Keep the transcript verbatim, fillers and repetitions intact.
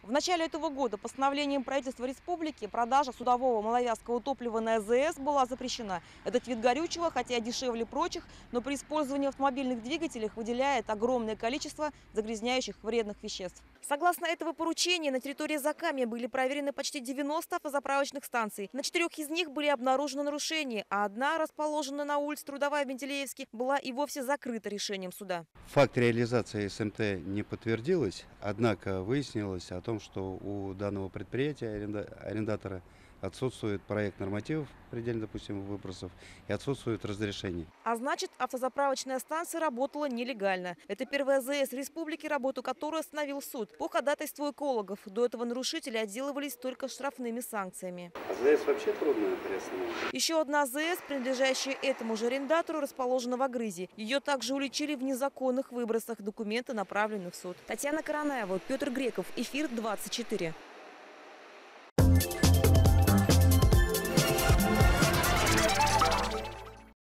В начале этого года постановлением правительства республики продажа судового малоязского топлива на АЗС была запрещена. Этот вид горючего, хотя дешевле прочих, но при использовании в автомобильных двигателях выделяет огромное количество загрязняющих вредных веществ. Согласно этого поручения, на территории Закамья были проверены почти девяносто автозаправочных станций. На четырех из них были обнаружены нарушения, а одна, расположенная на улице Трудовая в Менделеевске, была и вовсе закрыта решением суда. Факт реализации СМТ не подтвердилось, однако выяснилось о том, что у данного предприятия, арендатора, отсутствует проект нормативов предельно допустимых выбросов и отсутствует разрешение. А значит, автозаправочная станция работала нелегально. Это первая АЗС республики, работу которой остановил суд. По ходатайству экологов до этого нарушители отделывались только штрафными санкциями. АЗС вообще трудно приостановить. Еще одна АЗС, принадлежащая этому же арендатору, расположена в Агрызе. Ее также уличили в незаконных выбросах. Документы направлены в суд. Татьяна Каранаева, Петр Греков, Эфир двадцать четыре.